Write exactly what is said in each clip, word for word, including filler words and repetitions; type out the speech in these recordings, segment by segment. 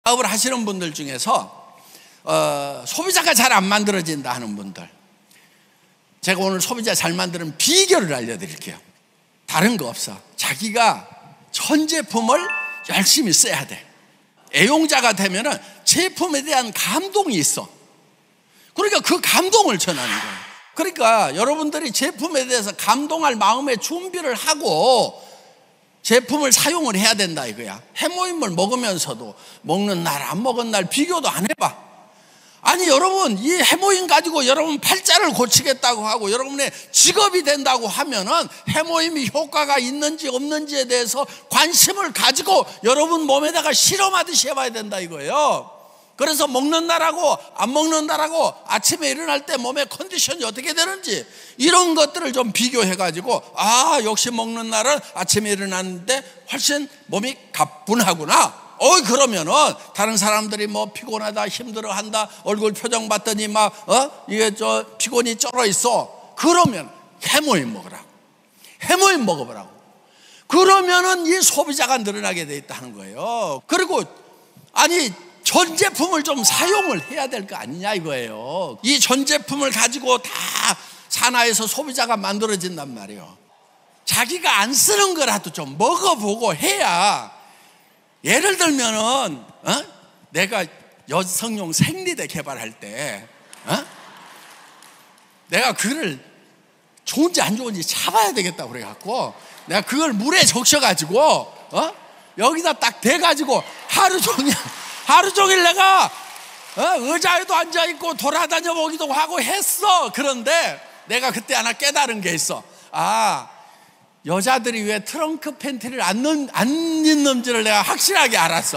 사업을 하시는 분들 중에서 어, 소비자가 잘 안 만들어진다 하는 분들, 제가 오늘 소비자 잘 만드는 비결을 알려드릴게요. 다른 거 없어. 자기가 전 제품을 열심히 써야 돼. 애용자가 되면은 제품에 대한 감동이 있어. 그러니까 그 감동을 전하는 거예요. 그러니까 여러분들이 제품에 대해서 감동할 마음의 준비를 하고 제품을 사용을 해야 된다 이거야. 해모임을 먹으면서도 먹는 날 안 먹은 날 비교도 안 해봐. 아니 여러분, 이 해모임 가지고 여러분 팔자를 고치겠다고 하고 여러분의 직업이 된다고 하면은 해모임이 효과가 있는지 없는지에 대해서 관심을 가지고 여러분 몸에다가 실험하듯이 해봐야 된다 이거예요. 그래서 먹는 날하고 안 먹는 날하고 아침에 일어날 때 몸의 컨디션이 어떻게 되는지 이런 것들을 좀 비교해가지고, 아 역시 먹는 날은 아침에 일어났는데 훨씬 몸이 가뿐하구나. 어 그러면은 다른 사람들이 뭐 피곤하다 힘들어한다 얼굴 표정 봤더니 막 어 이게 저 피곤이 쩔어 있어. 그러면 해모임 먹으라고, 해모임 먹어보라고. 그러면은 이 소비자가 늘어나게 돼 있다는 거예요. 그리고 아니 전 제품을 좀 사용을 해야 될 거 아니냐 이거예요. 이 전 제품을 가지고 다 산하에서 소비자가 만들어진단 말이에요. 자기가 안 쓰는 거라도 좀 먹어보고 해야. 예를 들면은 어? 내가 여성용 생리대 개발할 때 어? 내가 그걸 좋은지 안 좋은지 잡아야 되겠다고 그래갖고 내가 그걸 물에 적셔가지고 어? 여기다 딱 대가지고 하루 종일 하루 종일 내가 어? 의자에도 앉아있고 돌아다녀 보기도 하고 했어. 그런데 내가 그때 하나 깨달은 게 있어. 아, 여자들이 왜 트렁크 팬티를 안, 넣, 안 입는지를 내가 확실하게 알았어.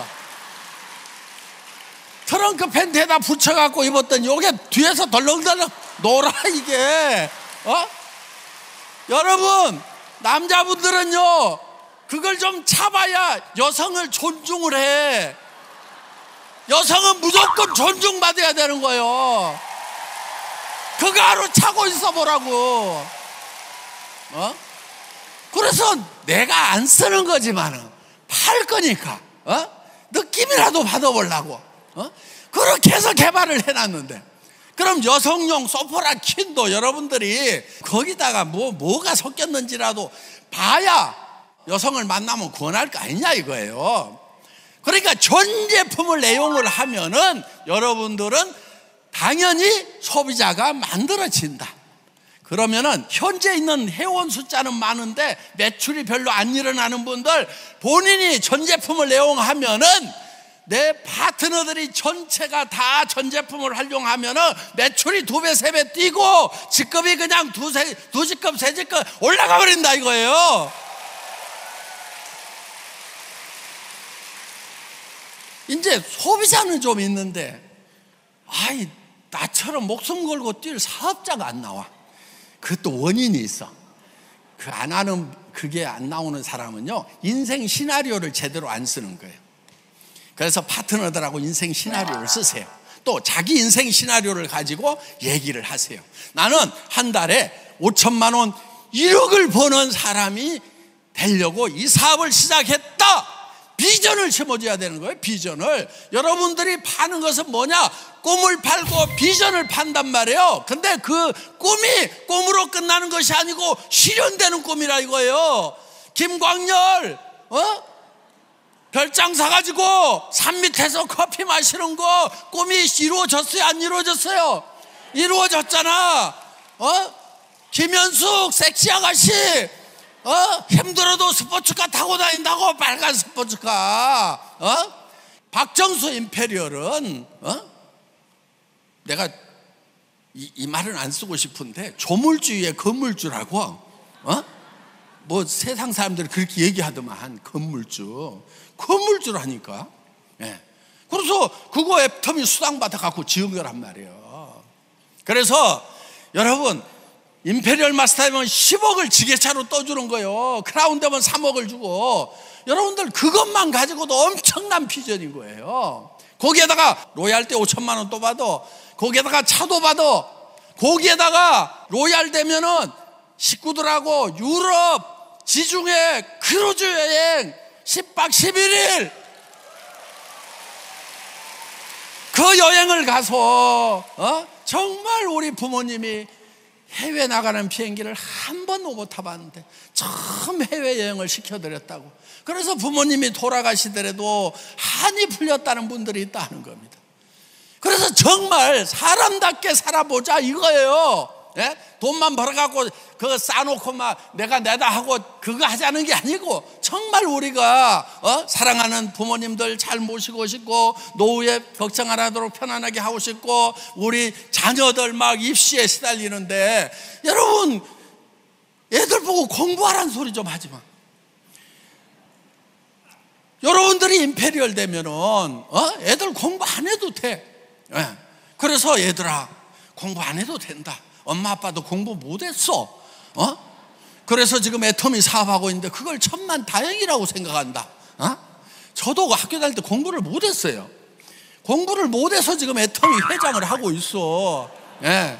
트렁크 팬티에다 붙여갖고 입었더니 이게 뒤에서 덜렁덜렁 놀아 이게. 어? 여러분 남자분들은요 그걸 좀 참아야 여성을 존중을 해. 여성은 무조건 존중받아야 되는 거예요. 그거 하루 차고 있어 보라고. 어? 그래서 내가 안 쓰는 거지만은 팔 거니까 어? 느낌이라도 받아보려고 어? 그렇게 해서 개발을 해놨는데, 그럼 여성용 소포라 킨도 여러분들이 거기다가 뭐, 뭐가 섞였는지라도 봐야 여성을 만나면 권할 거 아니냐 이거예요. 그러니까 전 제품을 애용을 하면은 여러분들은 당연히 소비자가 만들어진다. 그러면은 현재 있는 회원 숫자는 많은데 매출이 별로 안 일어나는 분들, 본인이 전 제품을 애용하면은 내 파트너들이 전체가 다 전 제품을 활용하면은 매출이 두 배, 세 배 뛰고 직급이 그냥 두, 세, 두 직급, 세 직급 올라가 버린다 이거예요. 이제 소비자는 좀 있는데, 아이, 나처럼 목숨 걸고 뛸 사업자가 안 나와. 그것도 원인이 있어. 그 안 하는, 그게 안 나오는 사람은요, 인생 시나리오를 제대로 안 쓰는 거예요. 그래서 파트너들하고 인생 시나리오를 쓰세요. 또 자기 인생 시나리오를 가지고 얘기를 하세요. 나는 한 달에 오천만 원, 일억을 버는 사람이 되려고 이 사업을 시작했다. 비전을 심어줘야 되는 거예요. 비전을. 여러분들이 파는 것은 뭐냐? 꿈을 팔고 비전을 판단 말이에요. 근데 그 꿈이 꿈으로 끝나는 것이 아니고 실현되는 꿈이라 이거예요. 김광열 어? 별장 사가지고 산 밑에서 커피 마시는 거 꿈이 이루어졌어요? 안 이루어졌어요? 이루어졌잖아. 어? 김현숙 섹시 아가씨 어? 힘들어도 스포츠카 타고 다닌다고, 빨간 스포츠카. 어? 박정수 임페리얼은 어? 내가 이, 이 말은 안 쓰고 싶은데 조물주의 건물주라고. 어? 뭐 세상 사람들이 그렇게 얘기하더만. 건물주 건물주라니까. 예. 그래서 그거 애터미 수당 받아 갖고 지은 거란 말이에요. 그래서 여러분, 임페리얼 마스터면 십억을 지게차로 떠주는 거예요. 크라운 되면 삼억을 주고. 여러분들 그것만 가지고도 엄청난 비전인 거예요. 거기에다가 로얄 때 오천만 원 또 받아. 거기에다가 차도 받아. 거기에다가 로얄 되면은 식구들하고 유럽 지중해 크루즈 여행 십 박 십일 일 그 여행을 가서 어? 정말 우리 부모님이 해외 나가는 비행기를 한 번도 못 타봤는데 처음 해외여행을 시켜드렸다고. 그래서 부모님이 돌아가시더라도 한이 풀렸다는 분들이 있다는 겁니다. 그래서 정말 사람답게 살아보자 이거예요. 예? 돈만 벌어갖고 그거 쌓아놓고 막 내가 내다 하고 그거 하자는 게 아니고, 정말 우리가 어? 사랑하는 부모님들 잘 모시고 싶고, 노후에 걱정 안 하도록 편안하게 하고 싶고, 우리 자녀들 막 입시에 시달리는데, 여러분 애들 보고 공부하라는 소리 좀 하지 마. 여러분들이 임페리얼 되면은 어? 애들 공부 안 해도 돼. 예. 그래서 얘들아 공부 안 해도 된다. 엄마 아빠도 공부 못했어. 어? 그래서 지금 애터미 사업하고 있는데 그걸 천만 다행이라고 생각한다. 어? 저도 학교 다닐 때 공부를 못했어요. 공부를 못해서 지금 애터미 회장을 하고 있어. 예.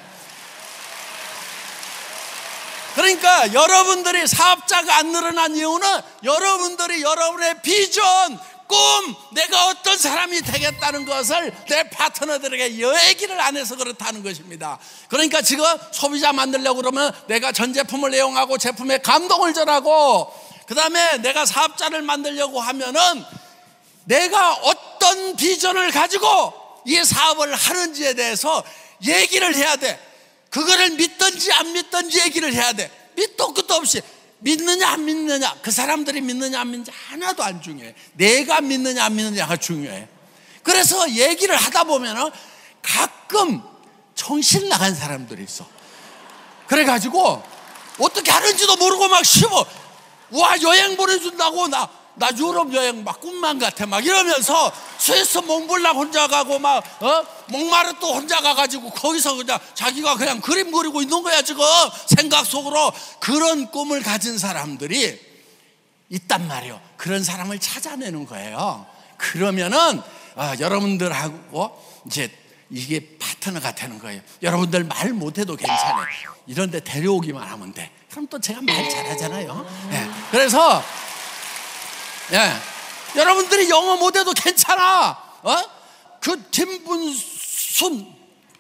그러니까 여러분들이 사업자가 안 늘어난 이유는 여러분들이 여러분의 비전, 꿈, 내가 어떤 사람이 되겠다는 것을 내 파트너들에게 얘기를 안 해서 그렇다는 것입니다. 그러니까 지금 소비자 만들려고 그러면 내가 전 제품을 애용하고 제품에 감동을 전하고, 그 다음에 내가 사업자를 만들려고 하면은 내가 어떤 비전을 가지고 이 사업을 하는지에 대해서 얘기를 해야 돼. 그거를 믿든지 안 믿든지 얘기를 해야 돼. 밑도 끝도 없이. 믿느냐 안 믿느냐, 그 사람들이 믿느냐 안 믿느냐 하나도 안 중요해. 내가 믿느냐 안 믿느냐가 중요해. 그래서 얘기를 하다 보면은 가끔 정신 나간 사람들이 있어. 그래가지고 어떻게 하는지도 모르고 막 쉬워. 와, 여행 보내준다고 나, 나 유럽 여행 막 꿈만 같아 막 이러면서 스위스 몽블랑 혼자 가고 막 어? 몽마르트 혼자 가가지고 거기서 그냥 자기가 그냥 그림 그리고 있는 거야 지금 생각 속으로. 그런 꿈을 가진 사람들이 있단 말이에요. 그런 사람을 찾아내는 거예요. 그러면은 어, 여러분들하고 이제 이게 파트너가 되는 거예요. 여러분들 말 못해도 괜찮아요. 이런 데 데려오기만 하면 돼. 그럼 또 제가 말 잘하잖아요. 네. 그래서 예, 여러분들이 영어 못해도 괜찮아. 어? 그 김분순,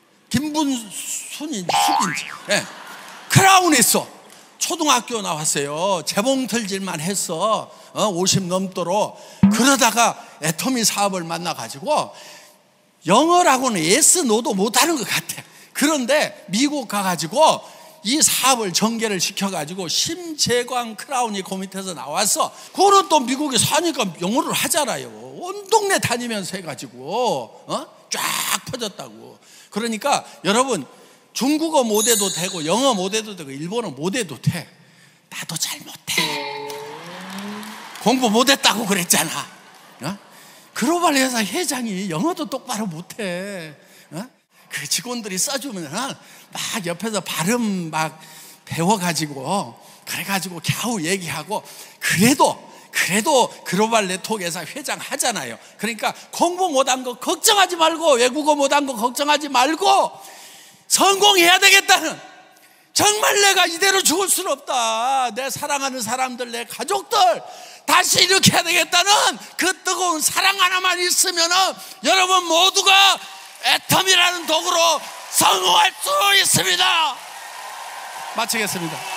김분순이 숙인지, 예, 크라운이 있어. 초등학교 나왔어요. 재봉틀질만 했어. 어? 오십 넘도록. 그러다가 애터미 사업을 만나가지고 영어라고는 예스 노도 못하는 것 같아. 그런데 미국 가가지고 이 사업을 전개를 시켜가지고 심재광 크라운이 그 밑에서 나왔어. 그거는 또 미국에 사니까 영어를 하잖아요. 온 동네 다니면서 해가지고 어? 쫙 퍼졌다고. 그러니까 여러분 중국어 못해도 되고 영어 못해도 되고 일본어 못해도 돼. 나도 잘 못해. 공부 못했다고 그랬잖아. 어? 글로벌 회사 회장이 영어도 똑바로 못해. 어? 그 직원들이 써주면 막 옆에서 발음 막 배워가지고 그래가지고 겨우 얘기하고, 그래도 그래도 글로벌 네트워크 회사 회장 하잖아요. 그러니까 공부 못한 거 걱정하지 말고, 외국어 못한 거 걱정하지 말고 성공해야 되겠다는, 정말 내가 이대로 죽을 수는 없다, 내 사랑하는 사람들, 내 가족들 다시 일으켜야 되겠다는 그 뜨거운 사랑 하나만 있으면은 여러분 모두가 애텀이라는 도구로 성공할 수 있습니다. 마치겠습니다.